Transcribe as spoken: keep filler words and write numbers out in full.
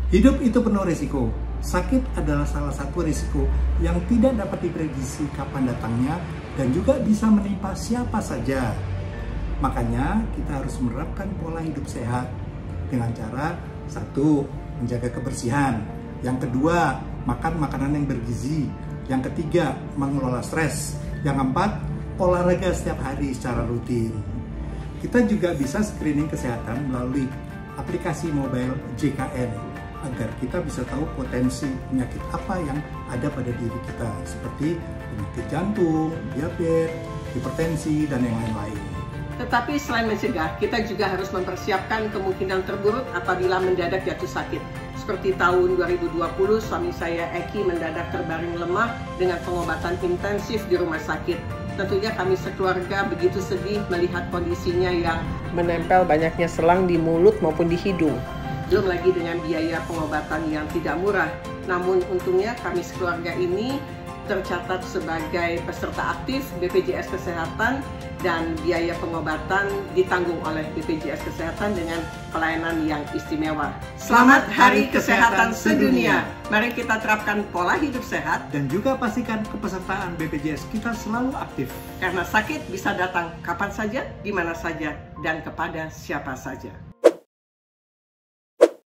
Hidup itu penuh risiko. Sakit adalah salah satu risiko yang tidak dapat diprediksi kapan datangnya dan juga bisa menimpa siapa saja. Makanya kita harus menerapkan pola hidup sehat dengan cara satu, menjaga kebersihan. Yang kedua, makan makanan yang bergizi. Yang ketiga, mengelola stres. Yang keempat, olahraga setiap hari secara rutin. Kita juga bisa screening kesehatan melalui aplikasi mobile J K N agar kita bisa tahu potensi penyakit apa yang ada pada diri kita, seperti penyakit jantung, diabetes, hipertensi, dan yang lain-lain. Tetapi selain mencegah, kita juga harus mempersiapkan kemungkinan terburuk apabila mendadak jatuh sakit. Seperti tahun dua ribu dua puluh, suami saya Eki mendadak terbaring lemah dengan pengobatan intensif di rumah sakit. Tentunya kami sekeluarga begitu sedih melihat kondisinya yang menempel banyaknya selang di mulut maupun di hidung. Belum lagi dengan biaya pengobatan yang tidak murah. Namun untungnya kami sekeluarga ini tercatat sebagai peserta aktif B P J S Kesehatan dan biaya pengobatan ditanggung oleh B P J S Kesehatan dengan pelayanan yang istimewa. Selamat Hari Kesehatan Sedunia! Mari kita terapkan pola hidup sehat Dan juga pastikan kepesertaan B P J S kita selalu aktif. karena sakit bisa datang kapan saja, di mana saja, dan kepada siapa saja.